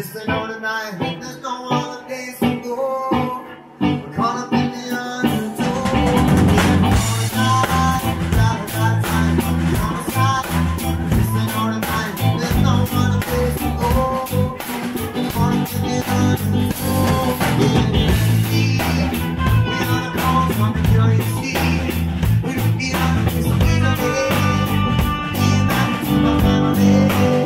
Yes, I know tonight there's no other days to go. We're caught up in the undertow. Yes, I know tonight there's no other days to go. We're caught up in the undertow. We are the calls on the giant sea. We don't get out of this, we don't get back to my family.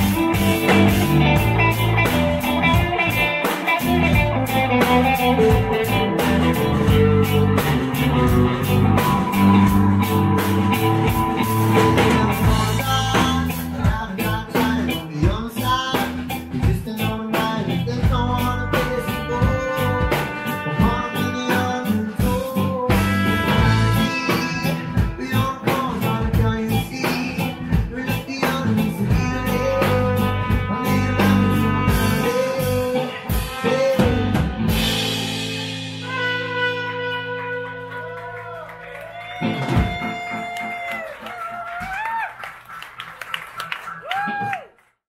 Thank you.